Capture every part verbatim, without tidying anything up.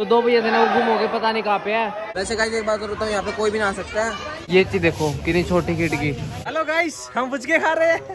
तो दो भैया थे ना, वो गुम हो गए, पता नहीं कहाँ पे है। वैसे गाइस एक बात बताता हूँ, यहाँ पे कोई भी ना आ सकता है। ये चीज देखो कितनी छोटी खिड़की। हेलो गाइस, हम पुचके खा रहे हैं।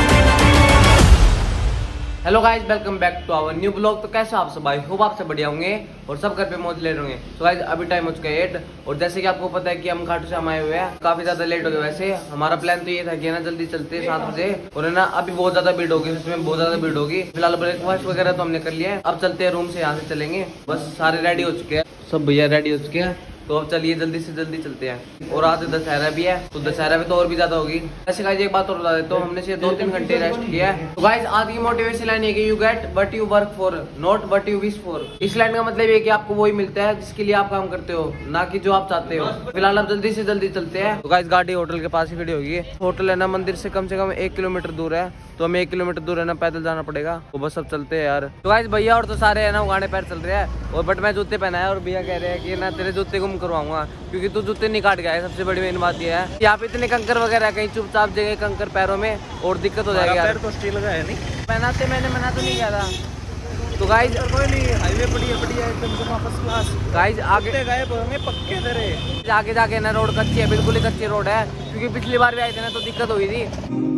Hello guys, welcome back to our new blog. तो कैसे आप सब भाई, होप आप सब बढ़िया होंगे और सब घर पे मौज ले रहे होंगे। तो गाइस अभी टाइम हो चुका है एट, और जैसे कि आपको पता है कि हम खाटू श्याम आए हुए हैं, काफी ज्यादा लेट हो गए। वैसे हमारा प्लान तो ये था कि ना जल्दी चलते सात बजे, और है ना अभी बहुत ज्यादा भीड़ होगी, इसमें बहुत ज्यादा भीड़ होगी। फिलहाल ब्रेकफास्ट वगैरह तो हमने कर लिया है, अब चलते हैं रूम से, यहाँ से चलेंगे। बस सारे रेडी हो चुके हैं, सब भैया रेडी हो चुके हैं। तो अब चलिए जल्दी से जल्दी चलते हैं। और आज दशहरा भी है, तो दशहरा में तो और भी ज्यादा होगी। ऐसे गाइस एक बात और बता देता हूँ, हमने सिर्फ दो तीन घंटे रेस्ट किया है। तो गाइस आज की मोटिवेशन लाइन है कि you get what you work for, not what you wish for. इस लाइन का मतलब ये कि आपको वही मिलता है जिसके लिए आप काम करते हो, ना कि जो आप चाहते हो। फिलहाल अब जल्दी से जल्दी चलते हैं। तो गाइस गाड़ी होटल के पास ही खड़ी होगी। होटल है ना मंदिर से कम से कम एक किलोमीटर दूर है, तो हमें एक किलोमीटर दूर है ना पैदल जाना पड़ेगा। तो बस अब चलते हैं यार। तो गाइस भैया और तो सारे है ना उगाने पैर चल रहे हैं, और बट मैं जूते पहना है, और भैया कह रहे हैं कि ना तेरे जूते गुम करवाऊंगा क्योंकि तू जूते नहीं काट गया है। सबसे बड़ी मेन बात यह है, यहाँ पे इतने कंकर वगैरह, कहीं चुपचाप जगह कंकर पैरों में, और दिक्कत हो जाएगी यार। तो स्टील का है नहीं, पहनाते मैंने मना तो नहीं किया था। तो गाइस कोई नहीं, हाईवे बढ़िया बढ़िया एकदम फर्स्ट क्लास। गाइस आगे गए हमें पक्के तेरे आगे जाके ना रोड कच्ची है, बिल्कुल ही कच्ची रोड है, क्योंकि पिछली बार भी आए थे ना तो दिक्कत हुई थी।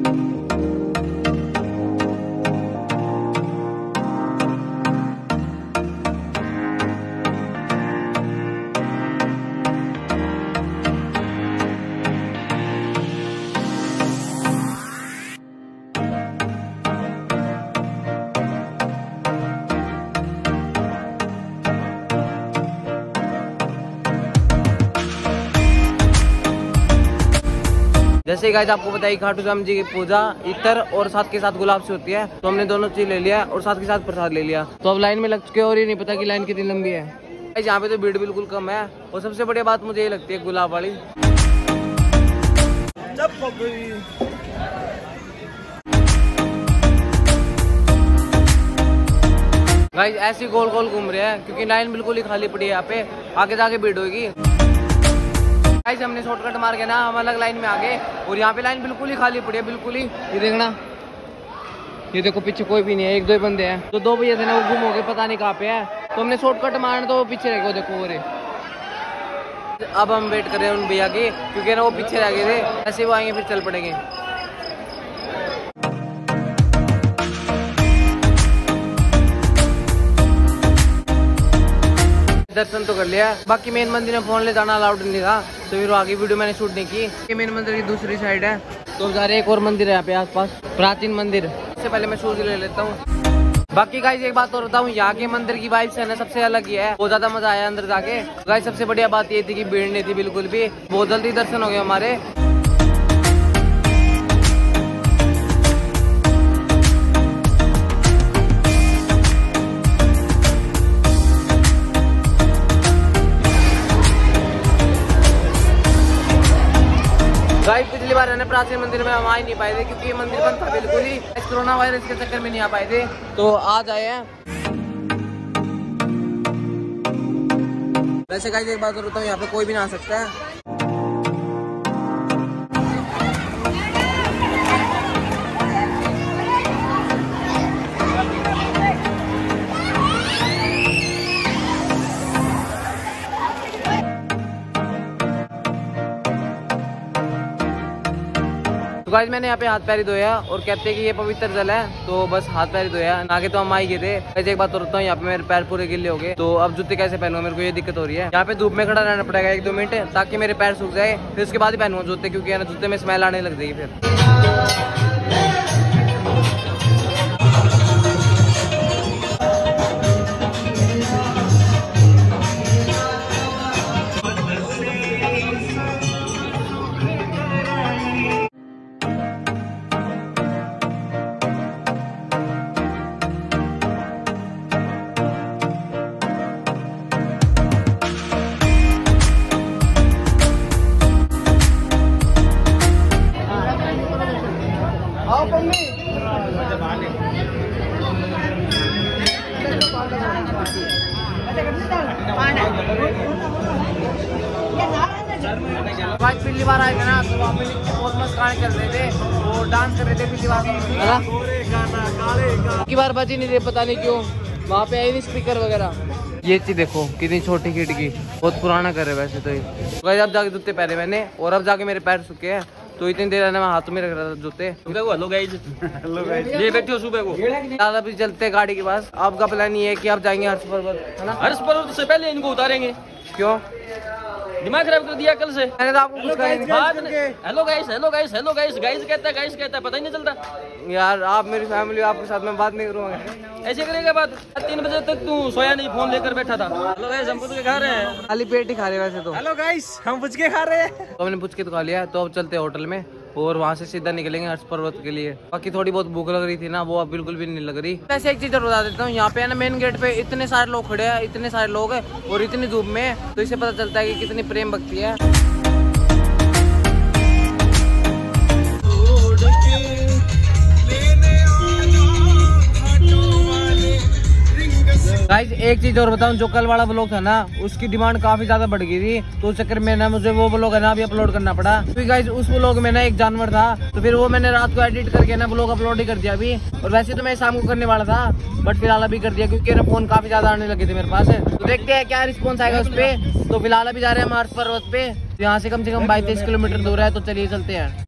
जैसे गाइस आपको बताइए खाटू श्याम जी की पूजा इतर और साथ के साथ गुलाब से होती है, तो हमने दोनों चीज ले लिया और साथ के साथ प्रसाद ले लिया। तो अब लाइन में लग चुके, और ये नहीं पता कि लाइन कितनी लंबी है। गाइस यहाँ पे तो भीड़ बिल्कुल कम है, और सबसे बढ़िया बात मुझे ये लगती है गुलाब वाली। गाइस ऐसी गोल गोल घूम रहे हैं क्योंकि लाइन बिल्कुल ही खाली पड़ी है। यहाँ पे आगे जाके भीड़ होगी। गाइस हमने शॉर्टकट मार के ना हम अलग लाइन में आ गए, और यहाँ पे लाइन बिल्कुल ही खाली पड़ी है, बिल्कुल ही। ये देखना, ये देखो पीछे कोई भी नहीं है, एक दो ही बंदे हैं। तो दो भैया थे ना वो गुम हो गए, पता नहीं कहाँ पे है। तो हमने शॉर्टकट मारना तो वो पीछे रह गए, देखो वो रे। अब हम वेट कर रहे हैं उन भैया की, क्योंकि ना वो पीछे रह गए थे। ऐसे वो आएंगे फिर चल पड़ेंगे। दर्शन तो कर लिया, बाकी मेन मंदिर में फोन ले जाना अलाउड नहीं था, तो फिर आगे वीडियो मैंने शूट नहीं की। ये मेन मंदिर की दूसरी साइड है, तो जा रहे एक और मंदिर है यहाँ पे आसपास, प्राचीन मंदिर। इससे पहले मैं शूज ले लेता हूँ। बाकी गाइस एक बात और बताऊँ, यहाँ के मंदिर की वाइब्स है ना सबसे अलग ही है, बहुत ज्यादा मजा आया अंदर जाके। गाइस सबसे बढ़िया बात ये थी कि भीड़ नहीं थी बिल्कुल भी, बहुत जल्दी दर्शन हो गए हमारे। गाइस पिछली बार है ना प्राचीन मंदिर में हम आ ही नहीं पाए थे, क्योंकि ये मंदिर बंद था बिल्कुल ही, कोरोना वायरस के चक्कर में नहीं आ पाए थे। तो आज आए हैं। वैसे गाइस एक बात और बताऊँ, यहाँ पे कोई भी ना आ सकता है। तो गाइस मैंने यहाँ पे हाथ पैर धोया, और कहते हैं कि ये पवित्र जल है, तो बस हाथ पैर धोया, आगे तो हम आ ही गए थे। वैसे एक बात तो बताऊँ, यहाँ पे मेरे पैर पूरे गिले हो गए, तो अब जूते कैसे पहनूंगा, मेरे को ये दिक्कत हो रही है। यहाँ पे धूप में खड़ा रहना पड़ेगा एक दो मिनट, ताकि मेरे पैर सूख जाए, फिर उसके बाद ही पहनूंगा जूते, क्योंकि है ना जूते में स्मेल आने लग जाएगी फिर। पिछली बार आए थे ना, तो वहाँ पे बहुत मस्त गाने चल रहे थे, वो डांस कर रहे थे पिछली बार, है ना? की बार बजी नहीं रही, पता नहीं क्यों, वहाँ पे आई नहीं स्पीकर वगैरह। ये चीज देखो कितनी छोटी खिड़की, बहुत पुराना घर है वैसे तो ये। गाइस अब जाके जूते पहने मैंने और अब जाके मेरे पैर सूखे हैं, तो इतनी देर मैं हाथ में रख रहा था जूते। हेलो गाइस, हेलो गाइस, ये बैठे हो सुबह को। ज्यादा भी चलते हैं गाड़ी के पास। आपका प्लान ये है कि आप जाएंगे हर्ष पर्वत, है ना? हर्ष पर्वत से पहले इनको उतारेंगे। क्यों? दिमाग खराब कर दिया कल से। मैंने तो आपको कुछ कहा नहीं। Hello guys, hello guys, hello guys, guys कहता है, गाइस कहता है, पता ही नहीं चलता यार। आप मेरी फैमिली, आपके साथ मैं बात नहीं करूँगा। ऐसे करेगा बात? तीन बजे तक तू सोया नहीं, फोन लेकर बैठा था। हेलो गाइस, हम पुचके खा रहे हैं। खाली पेट ही खा रहे वैसे तो। हेलो गाइस, हम पुचके खा रहे हैं। तो हमने पुचके तो खा लिया, तो अब चलते हैं होटल में और वहाँ से सीधा निकलेंगे हर्ष पर्वत के लिए। बाकी थोड़ी बहुत भूख लग रही थी ना, वो अब बिल्कुल भी नहीं लग रही। वैसे एक चीज और बता देता हूँ, यहाँ पे है ना मेन गेट पे इतने सारे लोग खड़े हैं, इतने सारे लोग हैं और इतनी धूप में, तो इससे पता चलता है कि कितनी प्रेम भक्ति है। गाइस एक चीज और बताऊं, जो कल वाला ब्लॉग था ना उसकी डिमांड काफी ज्यादा बढ़ गई थी, तो उस चक्कर में ना मुझे वो ब्लॉग है ना अभी अपलोड करना पड़ा। क्योंकि गाइस उस ब्लॉग में ना एक जानवर था, तो फिर वो मैंने रात को एडिट करके ना ब्लॉग अपलोड ही कर दिया अभी। और वैसे तो मैं शाम को करने वाला था, बट फिलहाल अभी कर दिया क्योंकि ना फोन काफी ज्यादा आने लगे थे मेरे पास। तो देखते हैं क्या रिस्पॉन्स आएगा उस पे। तो फिलहाल अभी जा रहे हैं हर्ष पर्वत पे, यहाँ से कम से कम बाईस तेईस किलोमीटर दूर है, तो चलिए चलते हैं।